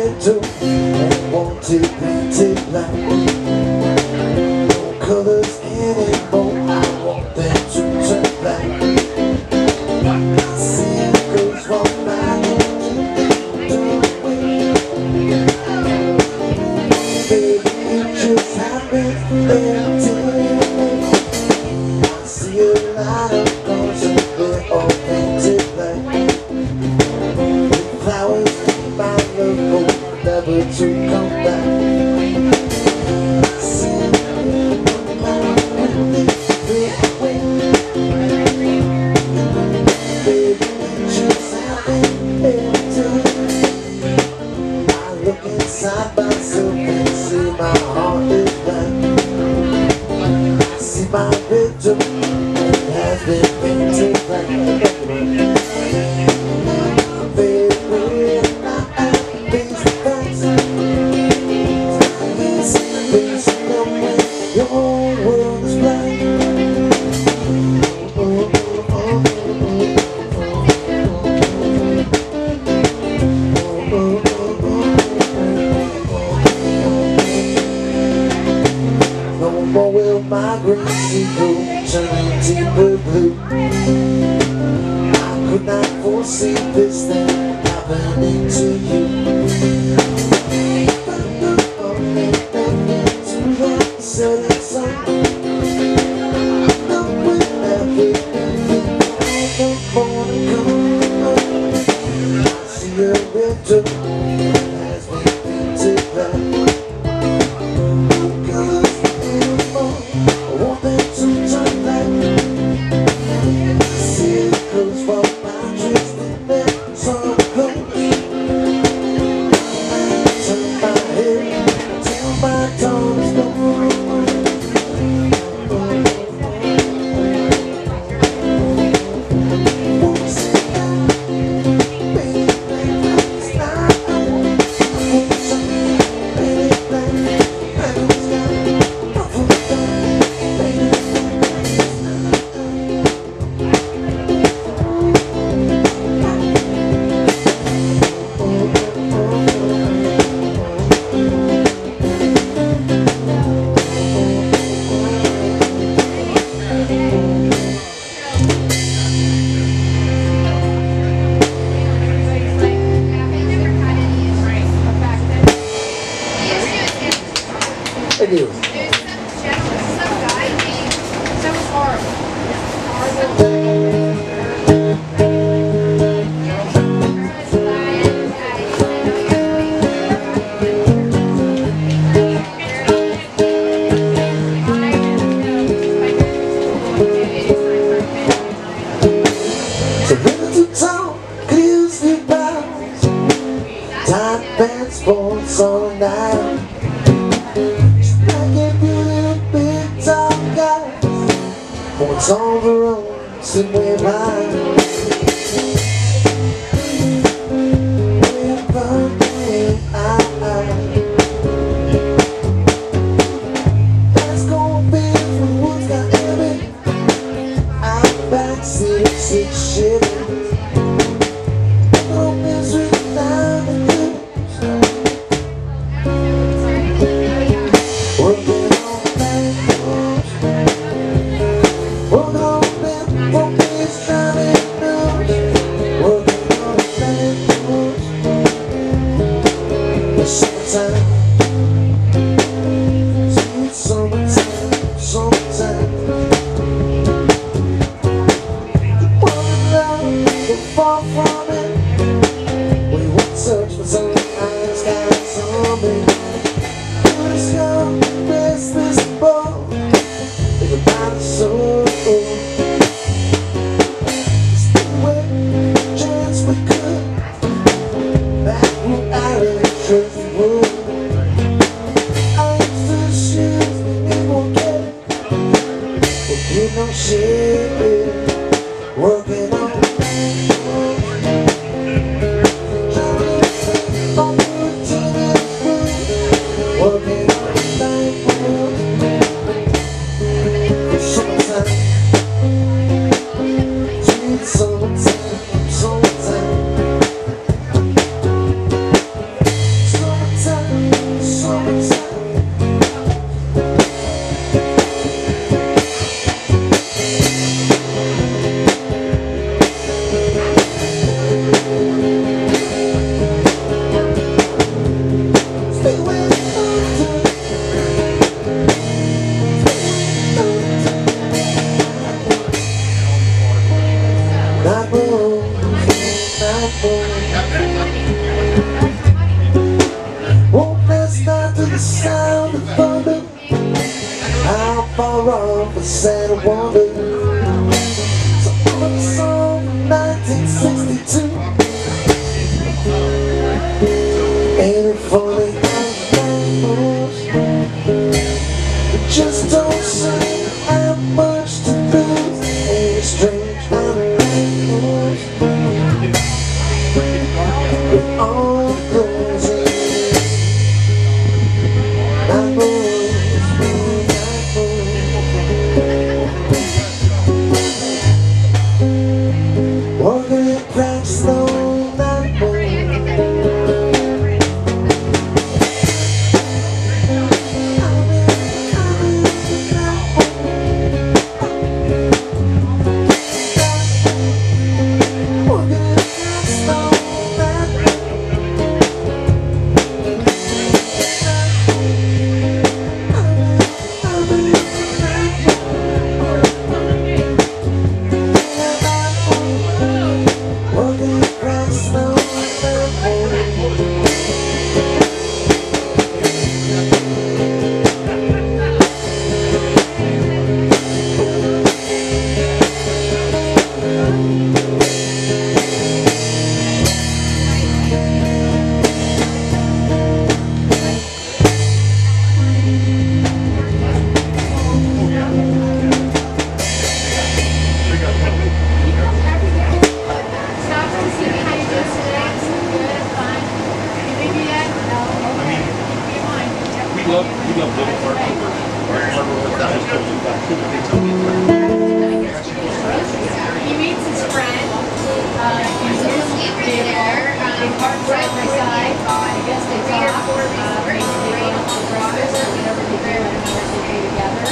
window and want it painted black. No colors anymore, I want them to turn black. I see it goes one by baby, it just happened there today. I see a lot of cars and they're all painted black. With flowers in my love, never to come back. I see it when they fade away. Baby, it just happened there today. I look inside myself and see my heart is black. I see my bedroom, it has been painted black. Baby, when I face the facts, face when your whole world is black. No more will my green sea go turn deeper blue. I could not foresee this thing happening to you. To the setting sun, knowing everything the morning comes. I see a window as we painted black. Thank you. So bring it to town, clears the bounds. Tight pants, sports all night. What's on the road, sit way by. We're burning let's go big from what's got heavy. I'm back, six shivering. No misery now the news. Working on the back roads. Working on the back roads, driving news. Working on the back roads. It's summertime. Sweet summertime, summertime. You wanna love Night moon, night moon. Won't last night to the sound of thunder. How far off a sad wonder. Some song from 1962. Ain't it funny how just don't seem to have much to lose. Ain't it strange how with all the goes in. Night moves, night moves. Walking in cracks, slow night moves. We love Little Park. He meets his friend. He's there. They park side by side. I guess they talk. Maybe they go to the brothers. Whenever they do, I don't know if they do together.